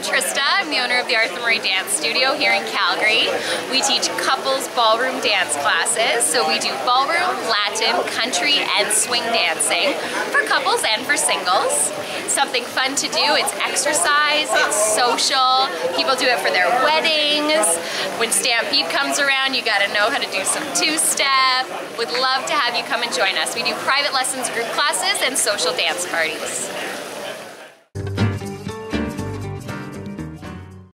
Trista. I'm the owner of the Arthur Murray Dance Studio here in Calgary. We teach couples ballroom dance classes. So we do ballroom, Latin, country, and swing dancing for couples and for singles. Something fun to do, it's exercise, it's social. People do it for their weddings. When Stampede comes around, you gotta know how to do some two-step. Would love to have you come and join us. We do private lessons, group classes, and social dance parties.